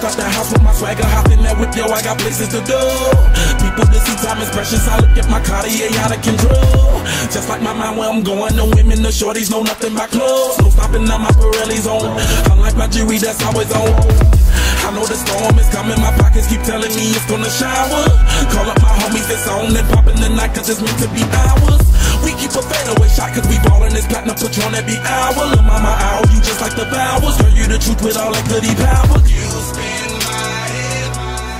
out the house with my swagger, hop in that whip, yo, I got places to do. People to see, time is precious, I look at my Cartier out of control. Just like my mind where I'm going, no women, no shorties, know nothing but clothes. No stopping on my Pirelli's on, unlike my jewelry that's always on. I know the storm is coming, my pockets keep telling me it's gonna shower. Call up my homies, it's on and poppin' the night, cause it's meant to be ours. We keep a fadeaway shot, cause we ballin' this platinum Patron every hour. Lil' mama, I owe you just like the powers. Tell you the truth with all that goody power. You spin my head,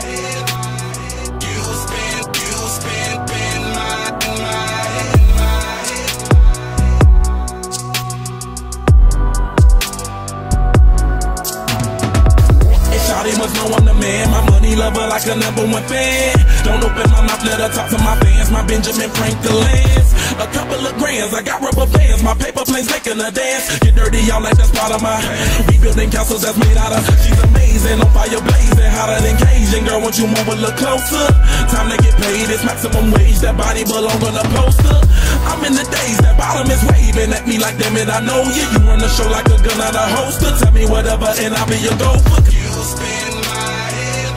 you spin my head. And shawty must know I'm the man, my money lover like a #1 fan. Don't open my mouth, let her talk to my fans, my Benjamin Franklin's. A couple of grands, I got rubber bands, my paper planes making a dance. Get dirty, y'all like that's part of my. We building castles that's made out of. She's amazing, on fire blazing, hotter than Cajun. Girl, won't you move a little closer? Time to get paid, it's maximum wage, that body belong on a poster. I'm in the days, that bottom is waving at me like, damn it, I know you. You run the show like a gun out of holster. Tell me whatever and I'll be your gopher. You spin my head,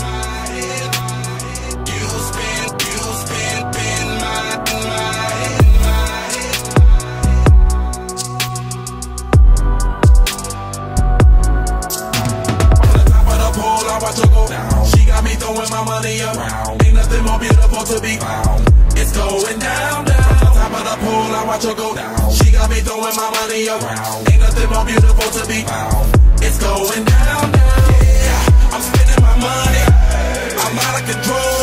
you spin my head. On the top of the pole, I watch her go down. She got me throwing my money around. Ain't nothing more beautiful to be found. It's going down, down. On the top of the pole, I watch her go down. She got me throwing my money around. Ain't nothing more beautiful to be found. It's going down, down. Yeah, I'm spending my money. I'm out of control.